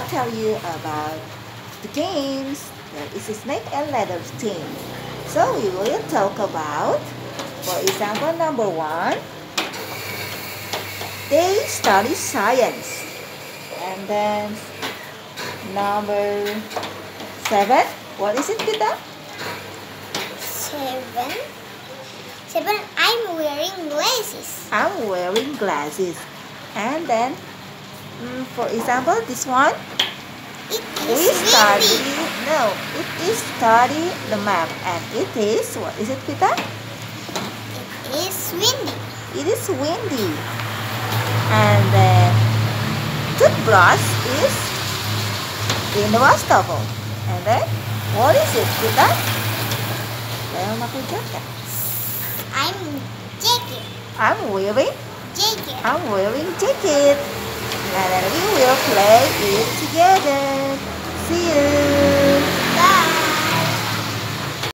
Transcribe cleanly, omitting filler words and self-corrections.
tell you about the games. There is a snake and ladder team. So we will talk about, for example, number 1, they study science. And then number 7, what is it, Peter? 7, I'm wearing glasses. I'm wearing glasses. And then, for example, this one, It is study the map, and it is, what is it, Peter? It is windy. It is windy. And then toothbrush is in the wastafel. And then what is it, Peter? I'm wearing jacket. And then we will play it together.